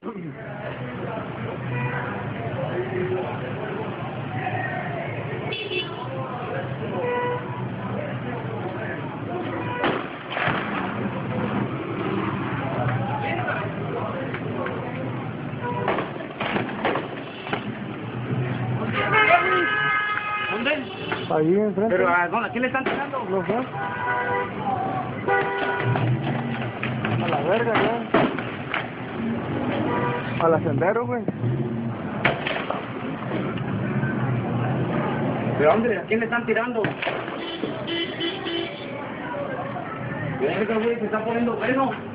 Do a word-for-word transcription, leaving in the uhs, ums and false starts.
¿Dónde? Ahí enfrente. Pero ¿a dónde? ¿A quién le están tirando? No sé. A la verga, ya. A la sendero, güey. ¿De dónde? ¿A quién le están tirando? Verga, güey, se está poniendo bueno.